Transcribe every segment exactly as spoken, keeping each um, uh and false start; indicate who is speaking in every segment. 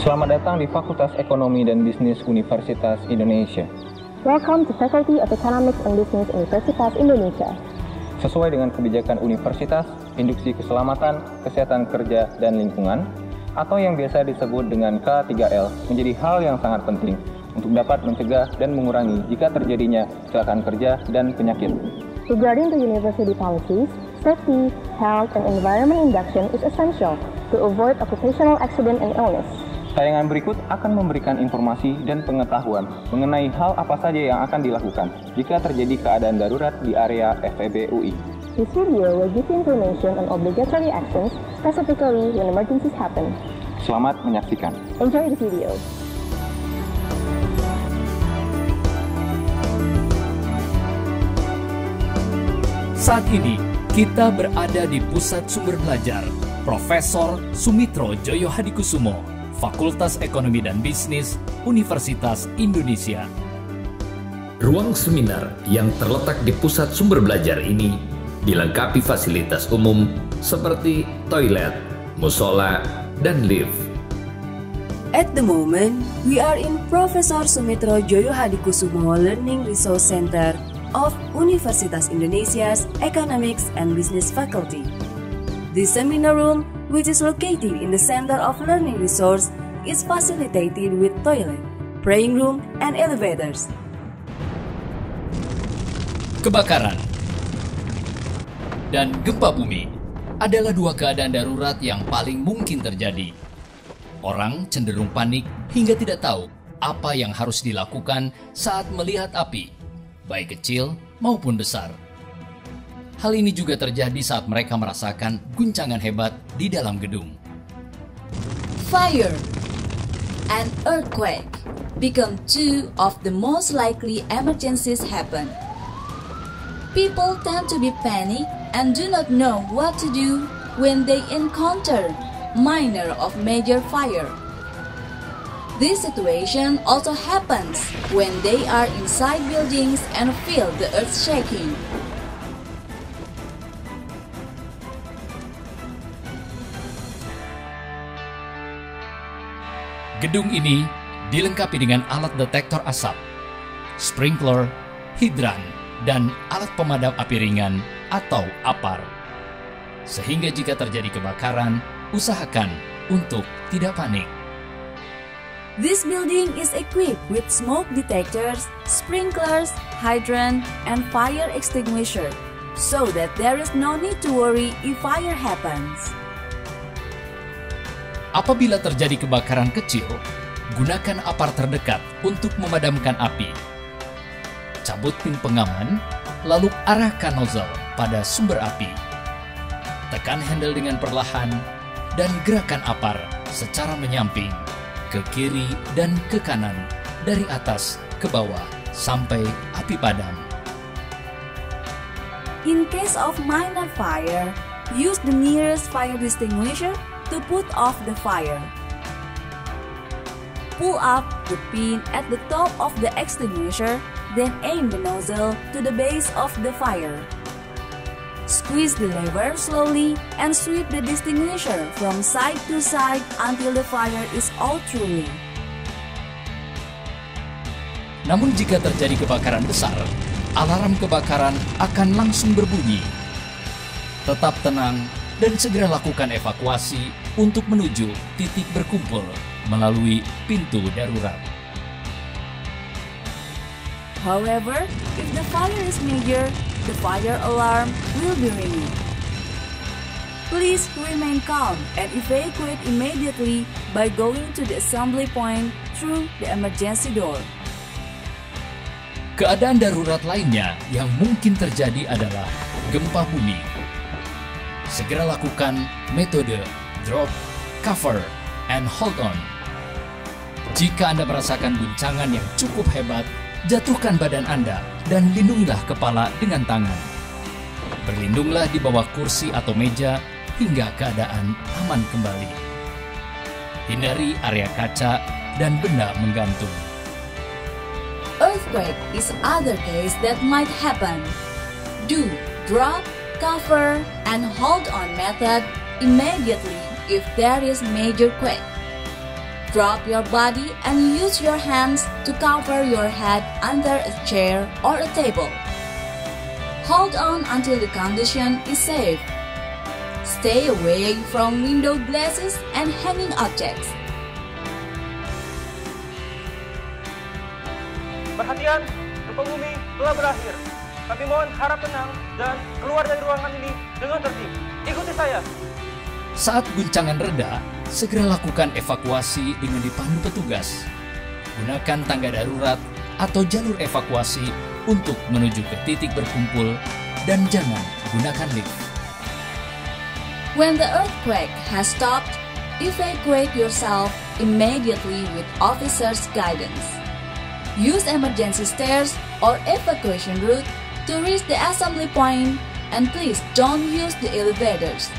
Speaker 1: Selamat datang di Fakultas Ekonomi dan Bisnis Universitas Indonesia.
Speaker 2: Welcome to Faculty of Economics and Business Universitas Indonesia.
Speaker 1: Sesuai dengan kebijakan universitas, induksi keselamatan, kesehatan kerja, dan lingkungan, atau yang biasa disebut dengan K tiga L, menjadi hal yang sangat penting untuk dapat mencegah dan mengurangi jika terjadinya kecelakaan kerja dan penyakit.
Speaker 2: Regarding the university policies, safety, health, and environment induction is essential to avoid occupational accident and illness.
Speaker 1: Tayangan berikut akan memberikan informasi dan pengetahuan mengenai hal apa saja yang akan dilakukan jika terjadi keadaan darurat di area F E B U I.
Speaker 2: This video will give you information on obligatory actions, specifically when emergencies happen.
Speaker 1: Selamat menyaksikan.
Speaker 2: Enjoy the video.
Speaker 3: Saat ini, kita berada di Pusat Sumber Belajar Profesor Sumitro Joyo Hadikusumo, Fakultas Ekonomi dan Bisnis Universitas Indonesia.
Speaker 4: Ruang seminar yang terletak di pusat sumber belajar ini dilengkapi fasilitas umum seperti toilet, musola, dan lift.
Speaker 5: At the moment, we are in Profesor Sumitro Joyo Hadikusumo Learning Resource Center of Universitas Indonesia's Economics and Business Faculty. This seminar room, which is located in the center of learning resource, is facilitated with toilet, praying room, and elevators.
Speaker 3: Kebakaran dan gempa bumi adalah dua keadaan darurat yang paling mungkin terjadi. Orang cenderung panik hingga tidak tahu apa yang harus dilakukan saat melihat api, baik kecil maupun besar. Hal ini juga terjadi saat mereka merasakan guncangan hebat di dalam gedung.
Speaker 6: Fire and earthquake become two of the most likely emergencies happen. People tend to be panicked and do not know what to do when they encounter minor or major fire. This situation also happens when they are inside buildings and feel the earth shaking.
Speaker 3: Gedung ini dilengkapi dengan alat detektor asap, sprinkler, hidran, dan alat pemadam api ringan atau A P A R. Sehingga jika terjadi kebakaran, usahakan untuk tidak panik.
Speaker 5: This building is equipped with smoke detectors, sprinklers, hydrant, and fire extinguisher, so that there is no need to worry if fire happens.
Speaker 3: Apabila terjadi kebakaran kecil, gunakan A P A R terdekat untuk memadamkan api. Cabut pin pengaman, lalu arahkan nozzle pada sumber api. Tekan handle dengan perlahan, dan gerakan A P A R secara menyamping, ke kiri dan ke kanan, dari atas ke bawah, sampai api padam.
Speaker 5: In case of minor fire, use the nearest fire extinguisher to put off the fire. Pull up the pin at the top of the extinguisher, then aim the nozzle to the base of the fire. Squeeze the lever slowly and sweep the extinguisher from side to side until the fire is out truly.
Speaker 3: Namun jika terjadi kebakaran besar, alarm kebakaran akan langsung berbunyi. Tetap tenang dan segera lakukan evakuasi untuk menuju titik berkumpul melalui pintu darurat.
Speaker 5: However, if the fire is major, the fire alarm will be ringing. Please remain calm and evacuate immediately by going to the assembly point through the emergency door.
Speaker 3: Keadaan darurat lainnya yang mungkin terjadi adalah gempa bumi. Segera lakukan metode drop, cover, and hold on. Jika Anda merasakan guncangan yang cukup hebat, jatuhkan badan Anda dan lindungilah kepala dengan tangan. Berlindunglah di bawah kursi atau meja hingga keadaan aman kembali. Hindari area kaca dan benda menggantung.
Speaker 6: Earthquake is other case that might happen. Do drop, cover, and hold on method immediately if there is major quake. Drop your body and use your hands to cover your head under a chair or a table. Hold on until the condition is safe. Stay away from window glasses and hanging objects.
Speaker 7: Perhatian, gempa bumi telah berakhir. Kami mohon harap tenang dan keluar dari ruangan ini dengan tertib. Ikuti saya.
Speaker 3: Saat guncangan reda, segera lakukan evakuasi dengan dipandu petugas. Gunakan tangga darurat atau jalur evakuasi untuk menuju ke titik berkumpul dan jangan gunakan lift.
Speaker 6: When the earthquake has stopped, evacuate yourself immediately with officers' guidance. Use emergency stairs or evacuation route to reach the assembly point, and please don't use the elevators.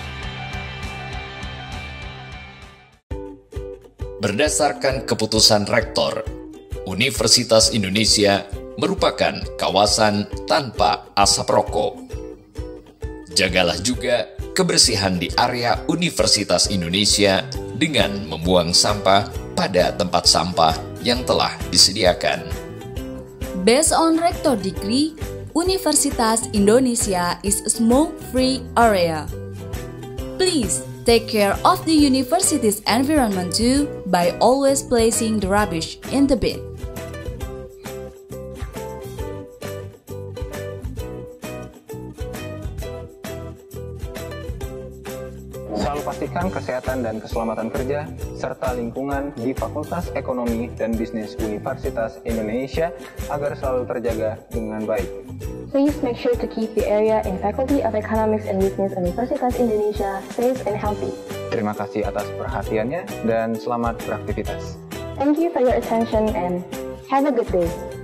Speaker 4: Berdasarkan keputusan Rektor, Universitas Indonesia merupakan kawasan tanpa asap rokok. Jagalah juga kebersihan di area Universitas Indonesia dengan membuang sampah pada tempat sampah yang telah disediakan.
Speaker 6: Based on Rector Decree, Universitas Indonesia is a smoke-free area. Please take care of the university's environment too by always placing the rubbish in the bin.
Speaker 1: Selalu pastikan kesehatan dan keselamatan kerja serta lingkungan di Fakultas Ekonomi dan Bisnis Universitas Indonesia agar selalu terjaga dengan baik.
Speaker 2: Please make sure to keep the area in Faculty of Economics and Business Universitas Indonesia safe and healthy.
Speaker 1: Terima kasih atas perhatiannya dan selamat beraktivitas.
Speaker 2: Thank you for your attention and have a good day.